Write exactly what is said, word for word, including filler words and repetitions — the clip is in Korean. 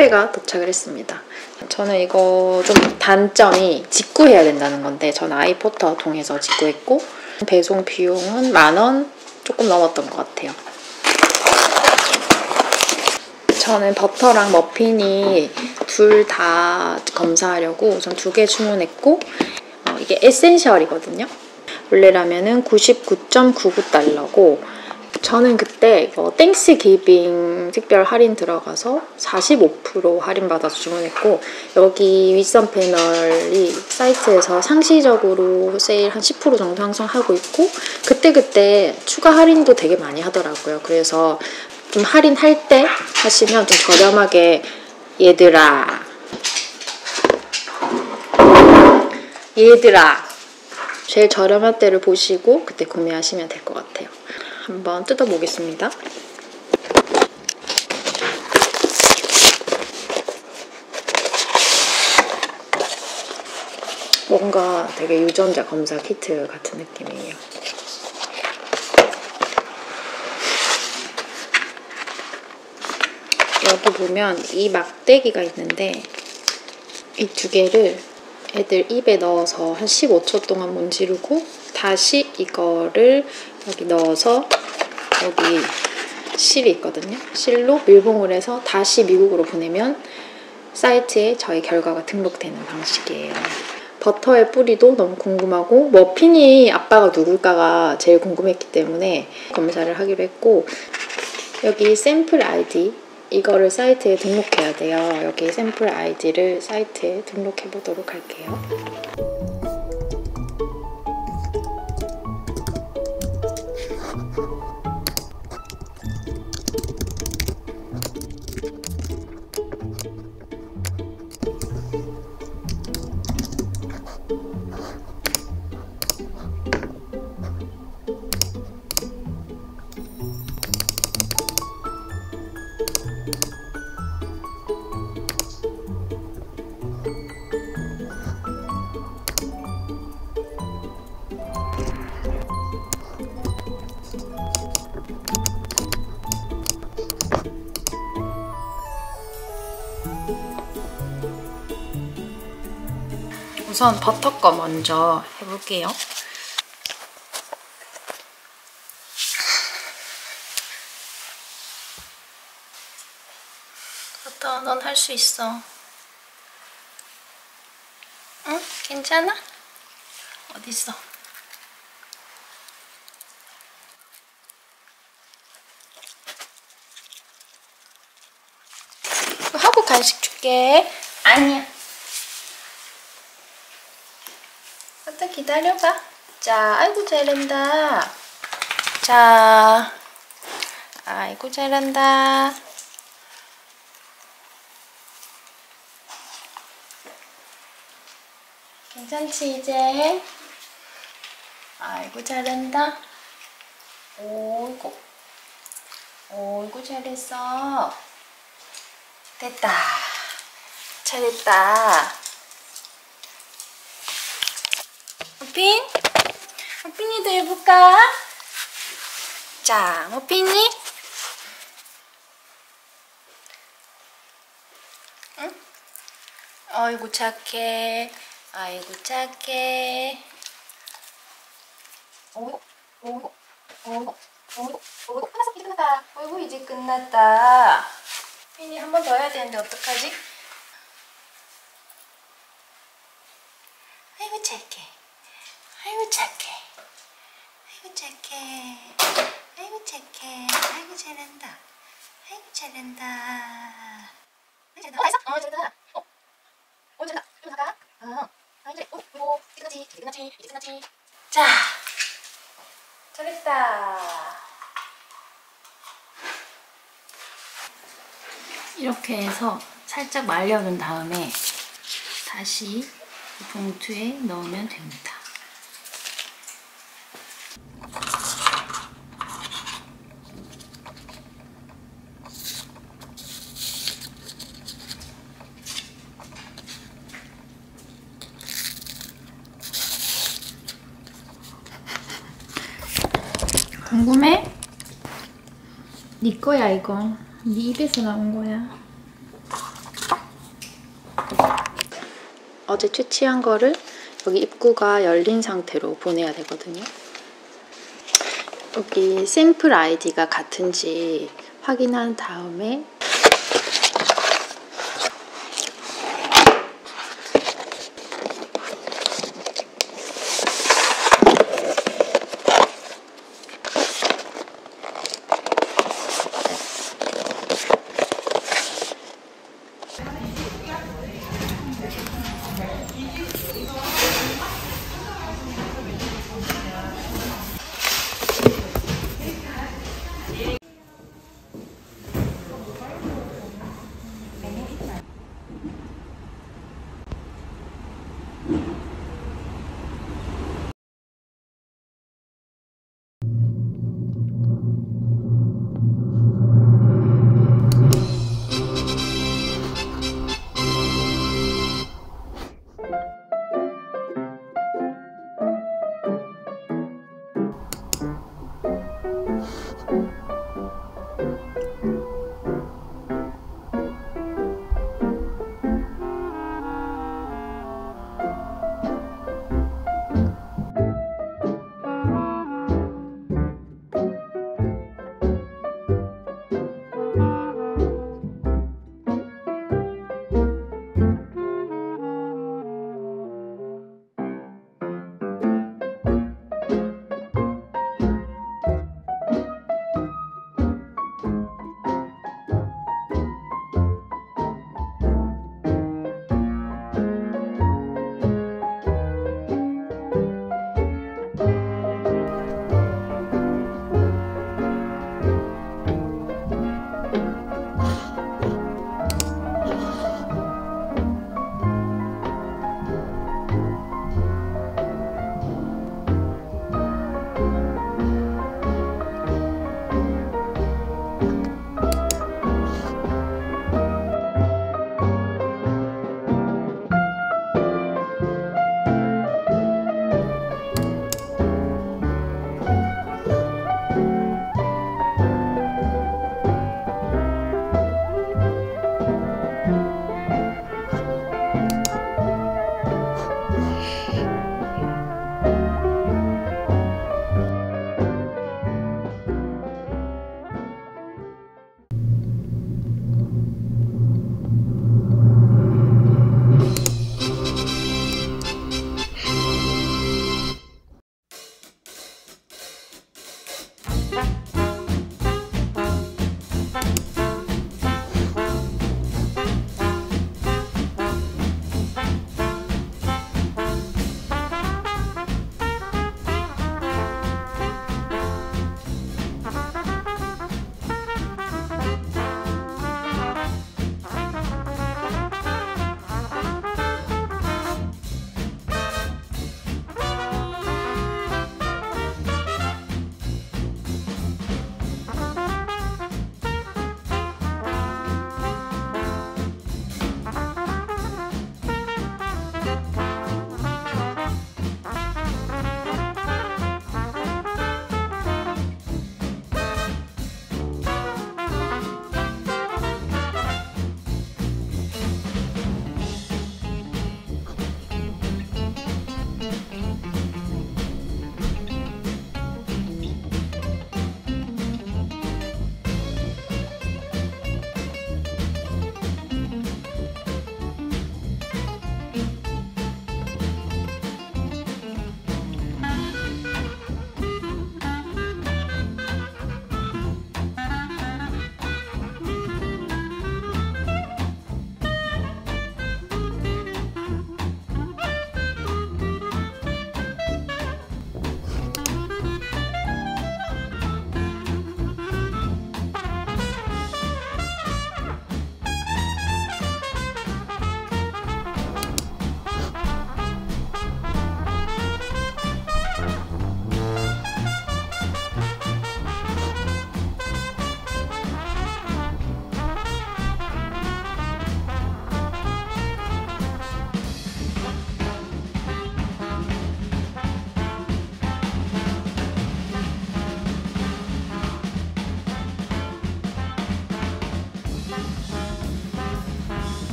택배가 도착을 했습니다. 저는 이거 좀 단점이 직구해야 된다는 건데 저는 아이포터 통해서 직구했고 배송 비용은 만 원 조금 넘었던 것 같아요. 저는 버터랑 머핀이 둘 다 검사하려고 우선 두 개 주문했고 어, 이게 에센셜이거든요. 원래라면은 구십구 점 구구 달러고 저는 그때 이거 땡스 기빙 특별 할인 들어가서 사십오 퍼센트 할인 받아서 주문했고 여기 윗선 패널이 사이트에서 상시적으로 세일 한 십 퍼센트 정도 항상 하고 있고 그때그때 추가 할인도 되게 많이 하더라고요. 그래서 좀 할인할 때 하시면 좀 저렴하게 얘들아 얘들아 제일 저렴한 때를 보시고 그때 구매하시면 될 것 같아요. 한번 뜯어보겠습니다. 뭔가 되게 유전자 검사 키트 같은 느낌이에요. 여기 보면 이 막대기가 있는데 이 두 개를 애들 입에 넣어서 한 십오 초 동안 문지르고 다시 이거를 여기 넣어서 여기 실이 있거든요. 실로 밀봉을 해서 다시 미국으로 보내면 사이트에 저희 결과가 등록되는 방식이에요. 버터의 뿌리도 너무 궁금하고 머핀이 아빠가 누굴까가 제일 궁금했기 때문에 검사를 하기로 했고 여기 샘플 아이디 이거를 사이트에 등록해야 돼요. 여기 샘플 아이디를 사이트에 등록해 보도록 할게요. 우선 버터 거 먼저 해볼게요. 버터, 넌 할 수 있어. 응? 괜찮아? 어딨어? 하고 간식 줄게. 아니야. 버터 기다려봐. 자, 아이고 잘한다. 자, 아이고 잘한다. 괜찮지 이제? 아이고 잘한다. 오이고 오이고 잘했어. 됐다. 잘했다. 머핀? 머핀이도 해볼까? 자, 머핀이? 응? 아이고 착해. 아이고 착해. 오이고 오이고 오이고 오이고 오이고 끝났어. 이제 끝났다. 어이구 이제 끝났다. 핀이 한 번 더 해야 되는데 어떡하지? 아이고 착해. 아이고 착해. 아이고 착해. 아이고 착해. 아이고 잘한다. 아이고 잘한다. 아이고 잘한다. 어, 했어? 어, 잘한다. 어, 어, 잘한다. 좀 나가. 어, 아, 이제, 어, 이거, 이제 끝났지. 이제 끝났지. 이제 끝났지. 자, 잘했다. 이렇게 해서 살짝 말려둔 다음에 다시 봉투에 넣으면 됩니다. 궁금해? 네 거야 이거. 네 입에서 나온 거야. 어제 채취한 거를 여기 입구가 열린 상태로 보내야 되거든요. 여기 샘플 아이디가 같은지 확인한 다음에